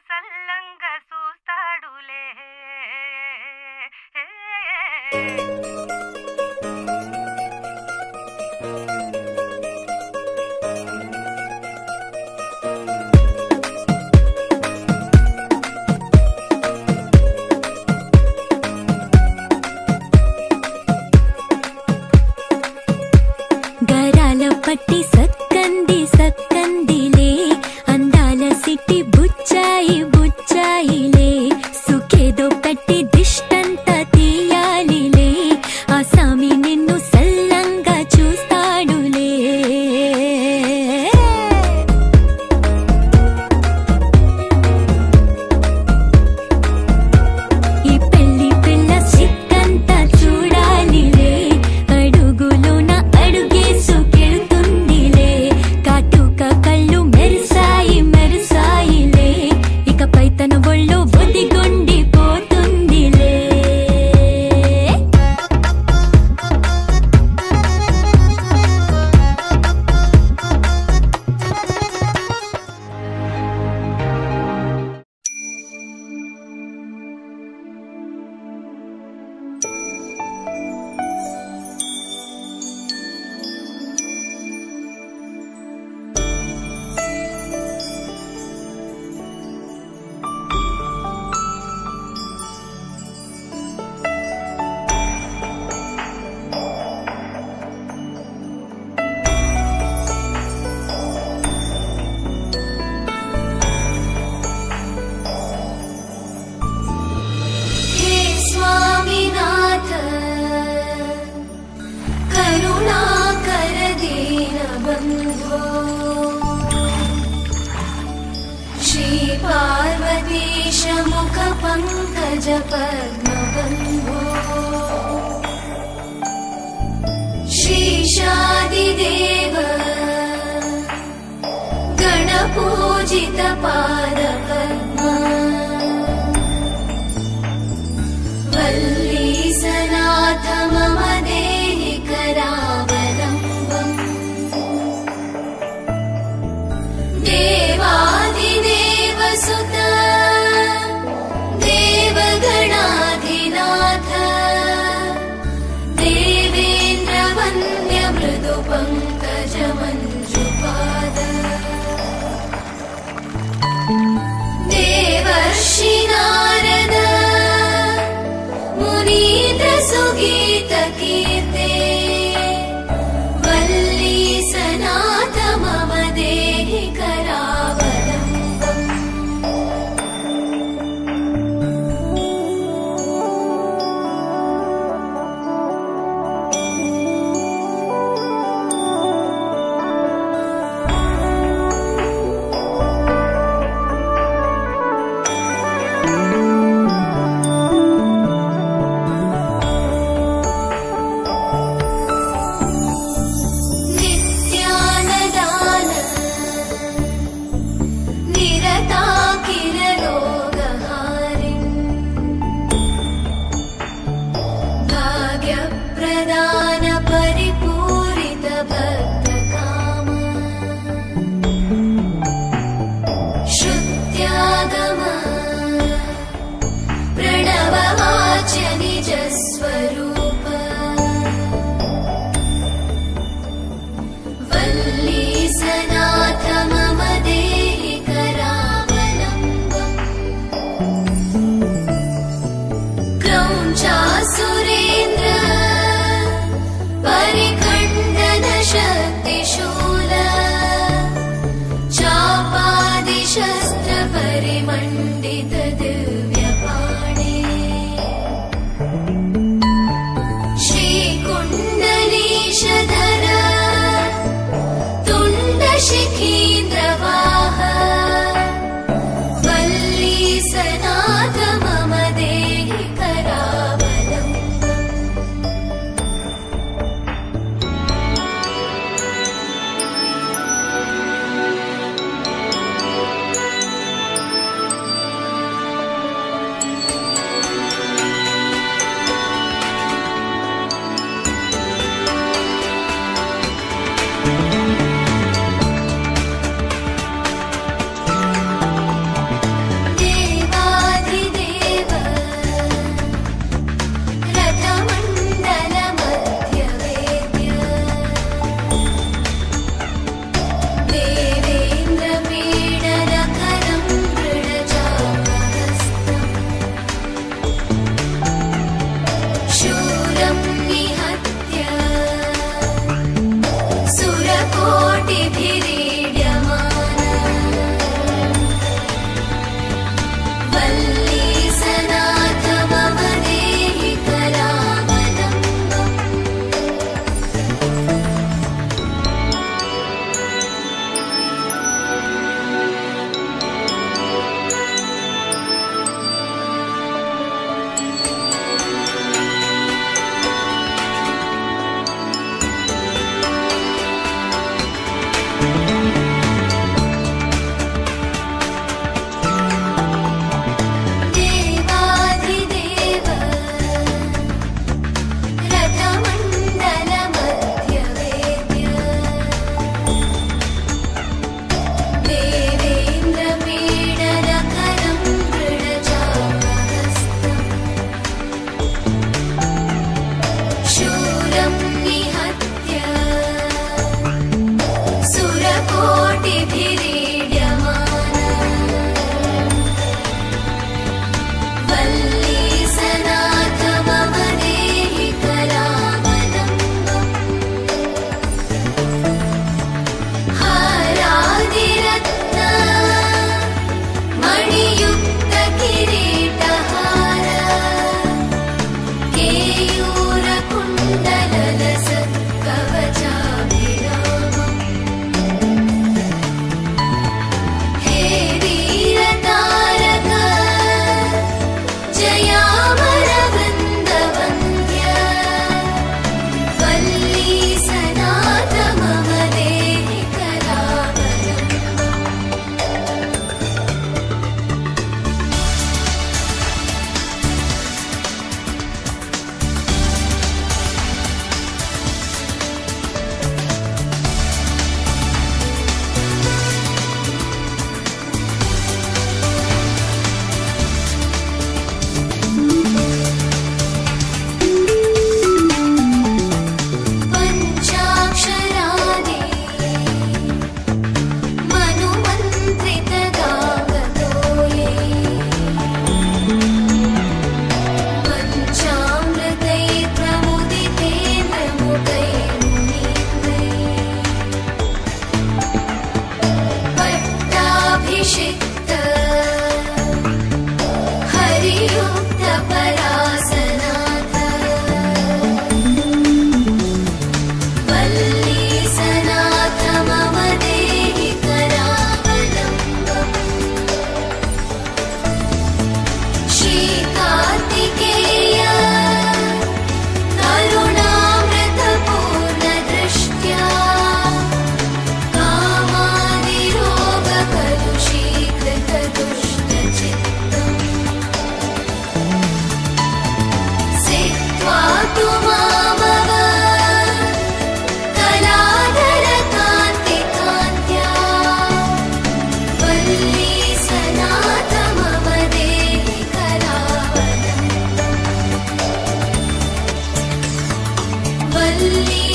సల్లంగా చూస్తాడులే. గరాల పట్టి సక్కంది సక్కందిలే, అందాల సిట్టి బుచ్చాయి బుచ్చాయిలే, సుఖేదో కట్టి దిష్టంత తీయాలిలే, ఆ సామి నిన్ను సల్లంగా చూస్తాడులే. ఈ పెళ్లి పిల్ల సిక్కంతా చూడాలిలే, అడుగులోన అడుగేసుకెళ్తుందిలే, కాటుక కళ్ళు మెరిసాయి మెరిసాయిలే, ఇకపై తన ఒళ్ళో ఒదిగొండిపోతుందిలే. हे स्वामीनाथ करुणाकर दीनबन्धो, श्री पार्वतीश मुख पंकज पद्मबन्धो, श्रीशादिदेव गणपूजित पादपद्मा, वल्लीसनाथ मम देहि करावलम्बम्, देवादिदेव सुत देवगणाधिनाथ, देवेन्द्र वन्द्य मृदु पंकज मञ्जुपाद, देवर्षि नारद मुनीन्द्र सुगीत कीर्ते, वल्लीसनाथ मम देहि करावलम्बम्. नित्यानदान निरताकिल रोगहारिन्, भाग्यप्रदान परिपूरित भक्तकाम, श्रुत्यागम प्रणववाच्य निज स्वरूप, वल्लीसनाथ मम देहि करावलम्बम्. क्रौञ्चासुरेन्द्र परिखण्डन शक्तिशूल, चापादिशस्त्र परिमण्डित दिव्यपाणे, श्रीकुण्डलीशधर तुण्डशिखीन्द्रवाह, वल्लीसनाथ मम देहि करावलम्बम्. मणियुक्त किरीटहार केयूर कुण्डललस कवचाभिरामम् हे वीरतारक जयामरवृन्दवन्द्य वल्ली सनाथ मम देहि पञ्चाक्षरादि मनुमन्त्रितगाङ्गतोये पञ्चामृतैर्प्रमुदितेन्द्रमुखैर्मुनीन्द्रैः पट्टाभिषिक्त हरियुक्त परासनाथ वल्ली सनाथ मम देहि करावलम्बम् श्रीकार्तिकेय करुणामृतपूर्णदृष्ट्या कामादिरोगकलुषीकृतदुष्टचित्तम् सिक्त्वा तु मामव कलाधरकान्तिकान्त्या वल्ली सनाथ मम देहि करावलम्बम् वल्ली